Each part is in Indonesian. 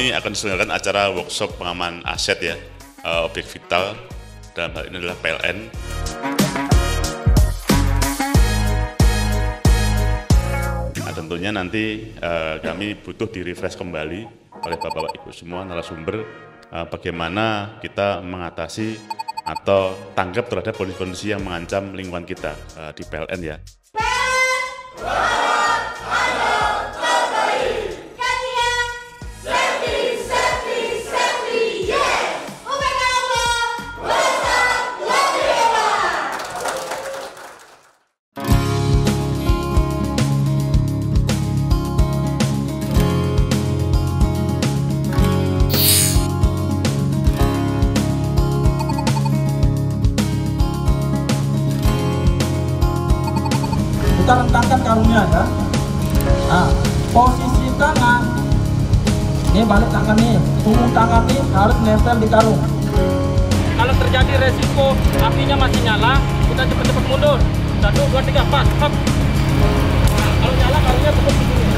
ini akan diselenggarakan acara workshop pengaman aset ya, objek vital, dalam hal ini adalah PLN. Nah, tentunya nanti kami butuh di-refresh kembali oleh Bapak Ibu semua narasumber bagaimana kita mengatasi atau tanggap terhadap kondisi-kondisi yang mengancam lingkungan kita di PLN ya. Kita rentangkan karungnya ya. Nah, posisi tangan ini balik tangan nih, punggung tangan nih harus nempel di karung. Kalau terjadi resiko apinya masih nyala, kita cepat-cepat mundur. 1, 2, 3, pas, hop. Nah, kalau nyala karungnya tetap di sini.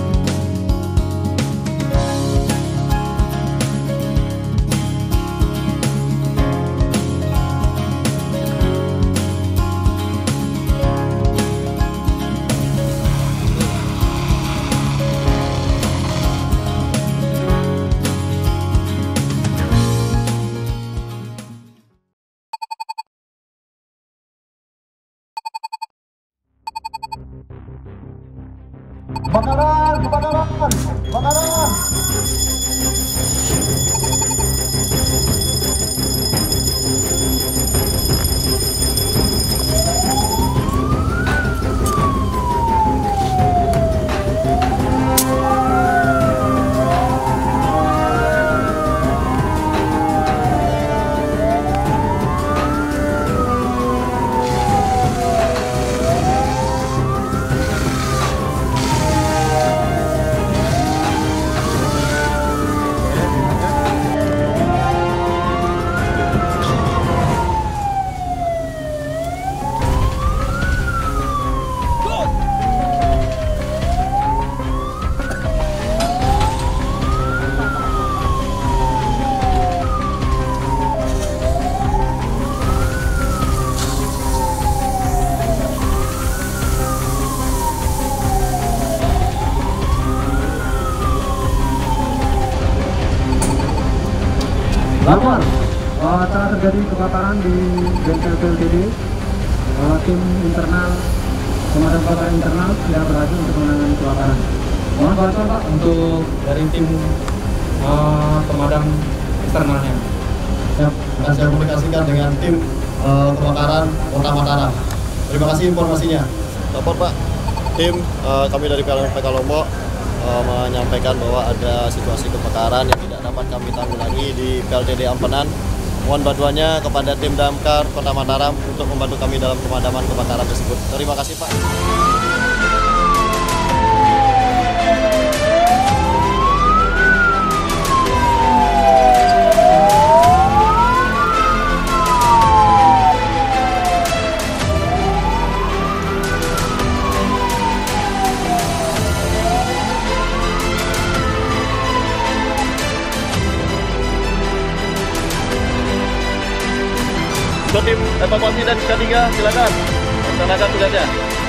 Kebakaran, kebakaran, kebakaran. Lapor, telah terjadi kebakaran di bengkel PLTD. Tim internal, pemadam kebakaran internal tidak berhasil untuk menangani kebakaran. Mohon bantuan Pak untuk dari tim pemadam eksternalnya. Ya, akan saya komunikasikan dengan tim kebakaran Kota Mataram. Terima kasih informasinya. Lapor Pak, tim kami dari PLN Lombok menyampaikan bahwa ada situasi kebakaran yang tidak dapat kami tanggulangi di PLTD Ampenan. Mohon bantuannya kepada tim Damkar Kota Mataram untuk membantu kami dalam pemadaman kebakaran tersebut. Terima kasih Pak. Untuk tim evakuasi dan K3, silakan laksanakan tugasnya.